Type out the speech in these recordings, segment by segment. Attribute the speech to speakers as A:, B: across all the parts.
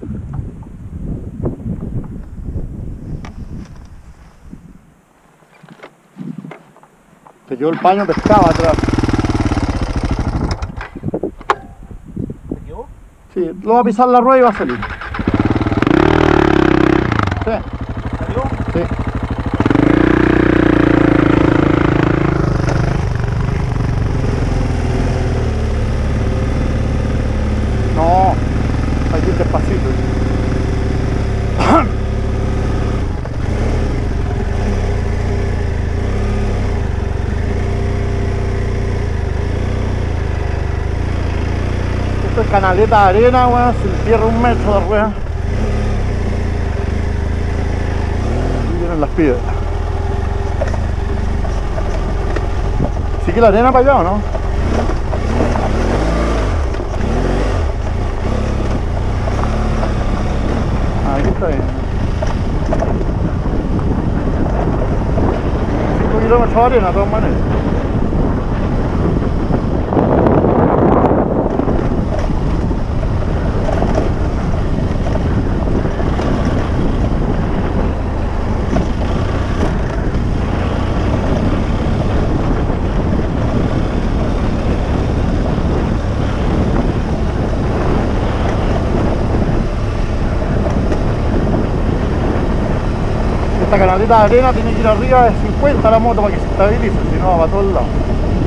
A: Se quedó el paño pescado atrás.
B: ¿Se quedó?
A: Sí, lo va a pisar la rueda y va a salir. Sí.
B: ¿Salió?
A: Sí. No, hay que ir despacito. Esto es canaleta de arena, weón, se entierra 1 metro de rueda. Y vienen las piedras. ¿Sigue la arena para allá o no? Ahí está bien. 5 kilómetros de arena de todas maneras. Esta canaleta de arena tiene que ir arriba de 50 la moto para que se estabilice, si no va para todos lados.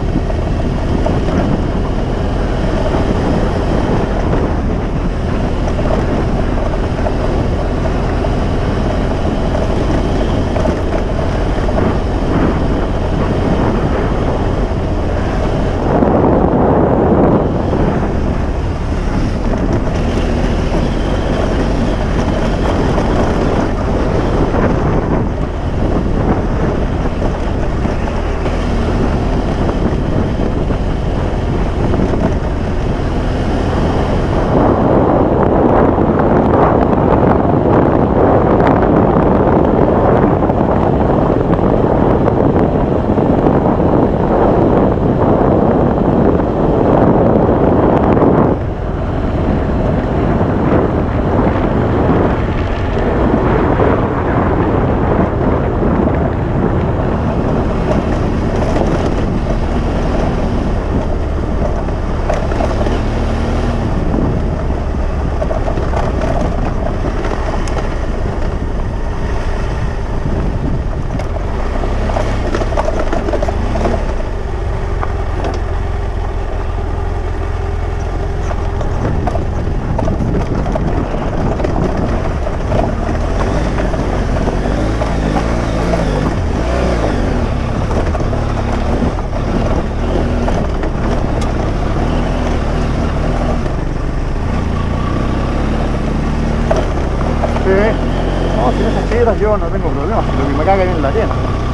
A: No, si esas piedras yo no tengo problema, lo que me caga es en la arena.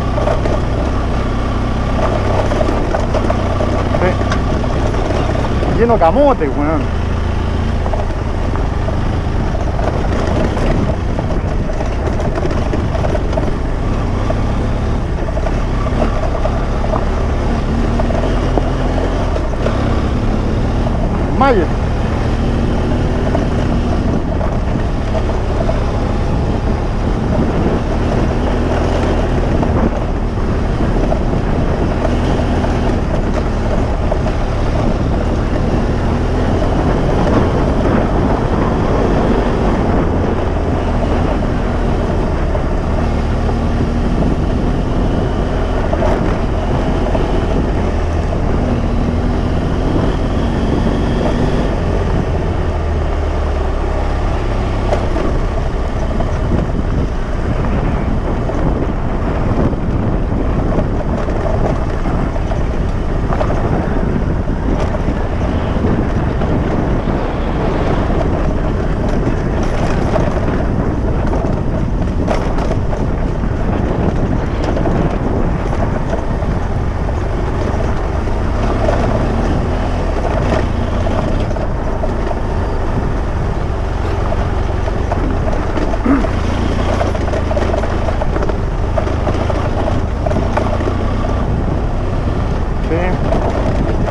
A: Sí. Lleno de camote, weón. Mayer.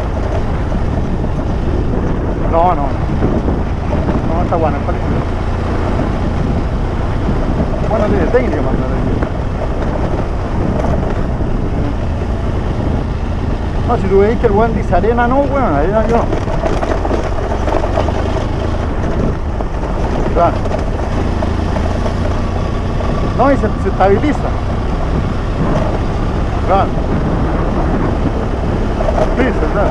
A: No, está bueno, está lindo. Bueno, tiene técnica más tarde. No, si tú veis que el buen dice arena, no, bueno, arena yo no. Claro. No, y se estabiliza. Claro. Sí, claro.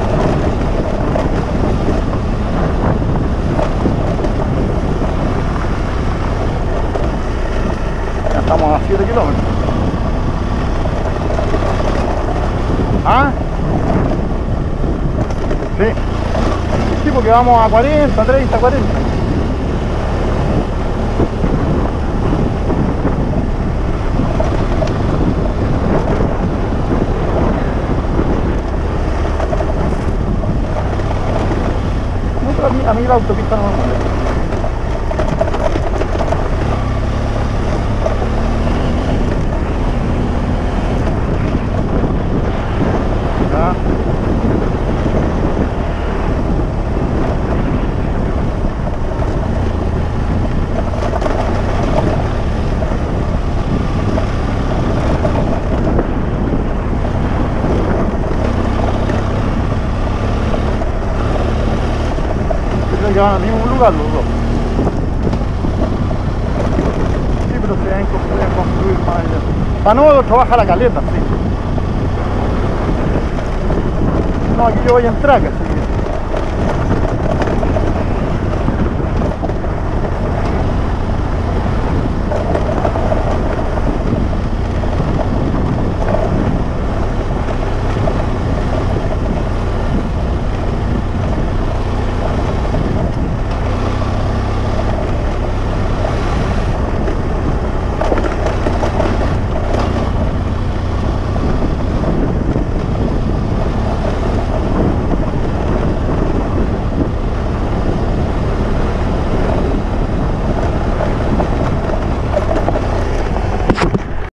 A: Ya estamos a 7 kilómetros. ¿Ah? Sí. Sí, porque vamos a 40, 30, 40. No, pero a mí la autopista no me molesta. Ya. Creo que van al mismo lugar los dos. Sí, pero se deben construir más allá. Para no trabajar la caleta, sí. No, aquí yo voy en traca, sí.